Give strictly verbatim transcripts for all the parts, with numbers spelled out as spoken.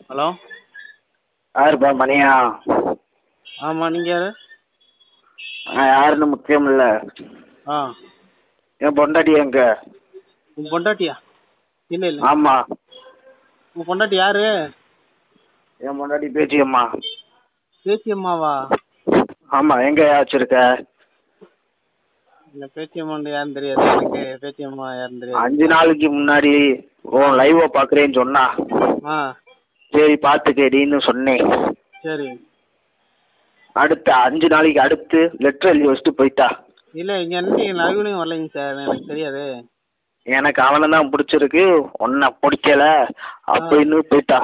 Hello. யாருப்பா மணியா? ஆமாம், நீங்கள் யார்? நான் யாருன்னு முக்கியம் இல்லை. ஆ. என் பொண்டாட்டி எங்க? உன் பொண்டாட்டியா? இல்லை இல்லை. ஆமாம். உன் பொண்டாட்டி யாரு? என் பொண்டாட்டி பேச்சியம்மா. பேச்சியம்மாவா? ஆமாம். எங்க வச்சிருக்க? இல்லை, பேச்சியம்மான்னு யாருன்னு தெரியாது எனக்கு. பேச்சியம்மா யாருன்னு தெரியாது. அஞ்சு நாளைக்கு முன்னாடி உன் லைவை பார்க்குறேன்னு சொன்னா. ஆ. சரி பார்த்துக்கடின்னு சொன்னேன். சரி. அடுத்த அஞ்சு நாளைக்கு அடுத்து லெட்டர் எழுதி வச்சுட்டு போயிட்டா. இல்லை, இங்கே என்ன லைவ்லையும் வரலைங்க சார், எனக்கு தெரியாது. எனக்கு அவனை தான் பிடிச்சிருக்கு, உன்னை பிடிக்கல அப்படின்னு போயிட்டா.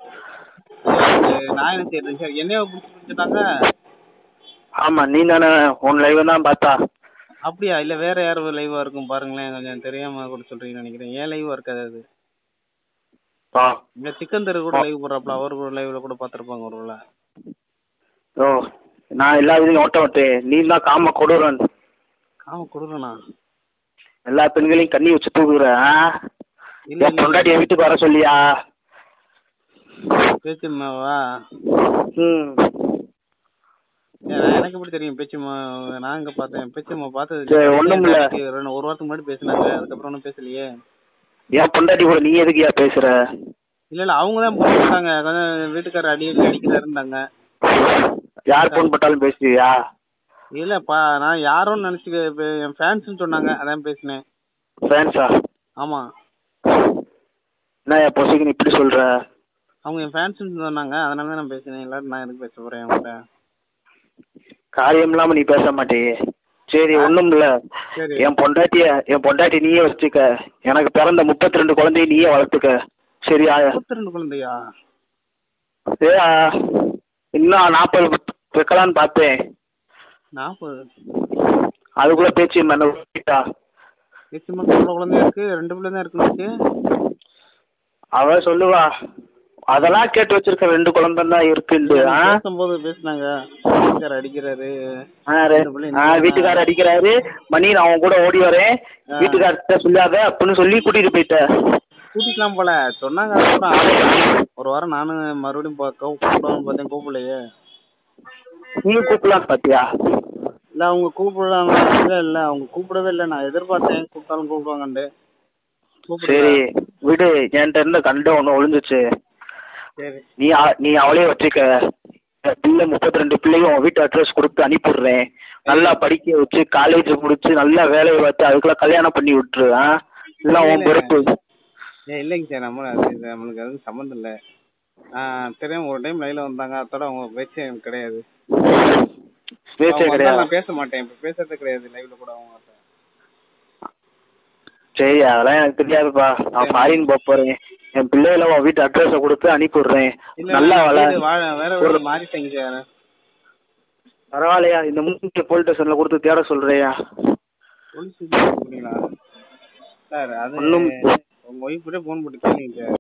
நான் என்ன செய்யறேன் சார்? என்னைய பிடிச்சிட்டாங்க. ஆமாம், நீ தானே உன் லைவை தான் பார்த்தா. அப்படியா? இல்லை, வேற யாரும் லைவாக இருக்கும் பாருங்களேன். கொஞ்சம் தெரியாமல் கூட சொல்கிறீங்கன்னு நினைக்கிறேன். ஏன் லைவாக இருக்காது அது? ஆ. இல்லை, சிக்கந்தர் கூட லைவ் போடுறாப்புல, அவர் கூட லைவ்ல கூட பார்த்துருப்பாங்க ஒருவேளை. ஓ, நான் எல்லா இதுலையும் ஓட்ட விட்டேன். நீ தான் காம கொடுறன். காம கொடுறனா? எல்லா பெண்களையும் கண்ணி வச்சு தூக்குற. இல்லை, பொண்டாட்டிய வீட்டுக்கு வர சொல்லியா? பேச்சுமாவா? ம். எனக்கு எப்படி தெரியும் பேச்சுமா? நான் எங்க பார்த்தேன் பேச்சுமா? பார்த்தது ஒன்றும் இல்லை. ஒரு வாரத்துக்கு முன்னாடி பேசினாங்க, அதுக்கப்புறம் ஒன்றும் பேசலையே. ஏன் பொண்டாட்டி கூட நீ எதுக்குயா பேசுற? இல்லை இல்லை, அவங்க தான் போட்டாங்க. கொஞ்சம் வீட்டுக்காரர் அடி அடிக்கிறாருந்தாங்க. யார் ஃபோன் போட்டாலும் பேசுவியா? இல்லைப்பா, நான் யாரோன்னு நினச்சி என் ஃபேன்ஸ்னு சொன்னாங்க, அதான் பேசினேன். ஃபேன்ஸா? ஆமாம். என்ன பொசிக்கு இப்படி சொல்ற? அவங்க என் ஃபேன்ஸ்னு சொன்னாங்க, அதனால தான் நான் பேசினேன். இல்லாட்டி நான் எதுக்கு பேச போகிறேன் அவங்கள்ட்ட? காரியம் இல்லாம நீ பேச மாட்டியே. சரி, ஒண்ணும் இல்ல. என் பொண்டாட்டிய என் பொண்டாட்டி நீயே வச்சுக்க. எனக்கு பிறந்த முப்பத்தி ரெண்டு குழந்தைய நீயே வளர்த்துக்க. சரியா? முப்பத்தி ரெண்டு குழந்தையா? சரியா? இன்னும் நாற்பது வைக்கலான்னு பார்த்தேன். நாற்பது? அதுக்குள்ள பேச்சு என்ன? பேச்சு மட்டும் எவ்வளோ குழந்தை இருக்கு? ரெண்டு பிள்ளை தான் இருக்கு. அவ சொல்லுவா, அதெல்லாம் கேட்டு வச்சிருக்க. ரெண்டு குழந்தை தான் இருக்குண்டு. பேசும்போது பேசினாங்க, வீட்டுக்காரர் அடிக்கிறாரு. வீட்டுக்காரர் அடிக்கிறாரு மணி, நான் அவன் கூட ஓடி வரேன், வீட்டுக்காரர்கிட்ட சொல்லாத அப்படின்னு சொல்லி கூட்டிட்டு போயிட்டேன். கூட்டிக்கலாம் போல சொன்னாங்க. அதுக்கப்புறம் ஒரு வாரம் நானும் மறுபடியும் கூப்பிடுவான்னு பார்த்தேன், கூப்பிடலையே. நீங்க கூப்பிடலாம் பாத்தியா? இல்லை, அவங்க கூப்பிடுறாங்க. இல்லை இல்லை, அவங்க கூப்பிடவே இல்லை. நான் எதிர்பார்த்தேன் கூப்பிட்டாலும் கூப்பிடுவாங்கண்டு. சரி விடு, என்கிட்ட இருந்த கண்டு ஒன்று ஒளிஞ்சிச்சு. நீ நீ அவளே வச்சுக்க. பிள்ளை முப்பத்தி ரெண்டு பிள்ளையும் வீட்டு அட்ரஸ் கொடுத்து அனுப்பிடுறேன். நல்லா படிக்க வச்சு காலேஜ் முடிச்சு நல்லா வேலையை பார்த்து அதுக்கெல்லாம் கல்யாணம் பண்ணி விட்டுரு. இல்லை உன் பொறுப்பு. ஏ இல்லைங்க சார், நம்ம அது நம்மளுக்கு அது சம்மந்தம் இல்லை. தெரியும், ஒரு டைம் லைவ்ல வந்தாங்க, அதோட அவங்க பேச்சே எனக்கு கிடையாது. பேச்சே கிடையாது. நான் பேச மாட்டேன், இப்போ பேசுறது கிடையாது லைவ்ல கூட அவங்க. சரி, அதெல்லாம் எனக்கு தெரியாதுப்பா. நான் ஃபாரின் போக போறேன். என் பிள்ளைகள உன் வீட்டு அட்ரஸை கொடுத்து அனுப்பி விடுறேன். நல்லா வேற மாறிட்டேங்க சார். பரவாயில்லையா? இந்த மூணு போலீஸ் ஸ்டேஷன்ல கொடுத்து தேட சொல்றியா? சார் அது உங்க ஒய்ஃப் கிட்ட ஃபோன் போட்டு கேளுங்க சார்.